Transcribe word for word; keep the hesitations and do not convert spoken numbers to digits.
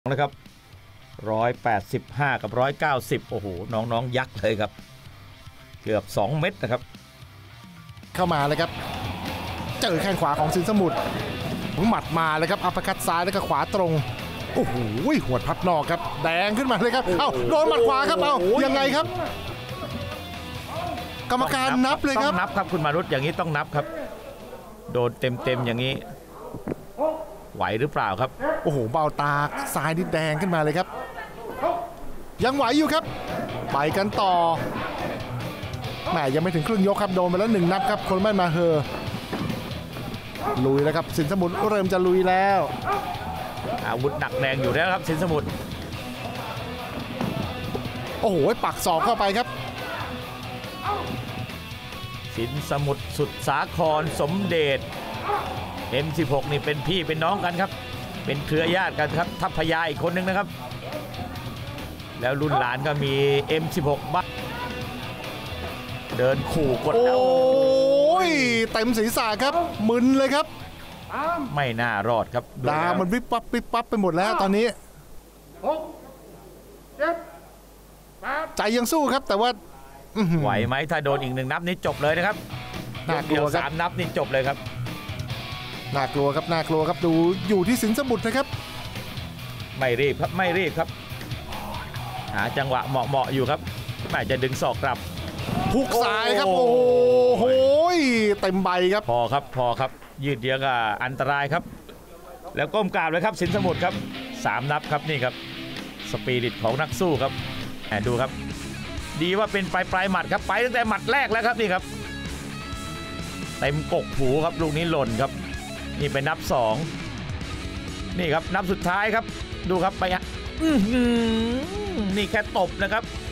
นะครับร้อยแปดสิบห้ากับร้อยเก้าสิบโอ้โหน้องๆยักษ์เลยครับเกือบสองเม็ดนะครับเข้ามาเลยครับเจอแข้งขวาของสินสมุทรหมัดมาเลยครับอัปคัตซ้ายแล้วก็ขวาตรงโอ้โหหัวพับนอกครับแดงขึ้นมาเลยครับเอ้าโดนหมัดขวาครับเอ้ายังไงครับกรรมการนับเลยครับต้องนับครับคุณมารุตอย่างนี้ต้องนับครับโดนเต็มๆอย่างนี้ไหวหรือเปล่าครับโอ้โหเบ้าตาซ้ายนี่แดงขึ้นมาเลยครับยังไหวอยู่ครับไปกันต่อแหมยังไม่ถึงครึ่งยกครับโดนไปแล้วหนึ่งนับครับคนแม่นมาเฮอลุยแล้วครับสินสมุทรเริ่มจะลุยแล้วอาวุธหนักแรงอยู่แล้วครับสินสมุทรโอ้โหปักศอกเข้าไปครับสินสมุทรสุดสาครสมเด็จ เอ็ม สิบหก นี่เป็นพี่เป็นน้องกันครับเป็นเครือญาติกันครับทัพพญาอีกคนนึงนะครับแล้วรุ่นหลานก็มี เอ็ม สิบหก บ้าเดินขู่กดเอาโอ้ยเต็มศีรษะครับมึนเลยครับไม่น่ารอดครับดามันวิบปั๊บวิบปั๊บไปหมดแล้วตอนนี้ใจยังสู้ครับแต่ว่าไหวไหมถ้าโดนอีกหนึ่งนับนี้จบเลยนะครับน่ากลัวสามนับนี่จบเลยครับน่ากลัวครับน่ากลัวครับดูอยู่ที่สินสมุทรนะครับไม่รีบครับไม่รีบครับหาจังหวะเหมาะๆอยู่ครับอาจจะดึงศอกกลับพุกซ้ายครับโอ้โหเต็มใบครับพอครับพอครับยืดเยื้อก็อันตรายครับแล้วก้มกราบเลยครับสินสมุทรครับสามนับครับนี่ครับสปิริตของนักสู้ครับแอบดูครับดีว่าเป็นปลายปลายหมัดครับไปตั้งแต่หมัดแรกแล้วครับนี่ครับเต็มกกหูครับลูกนี้หล่นครับนี่เป็นนับสองนี่ครับนับสุดท้ายครับดูครับไปอ่ะนี่แค่ตบนะครับ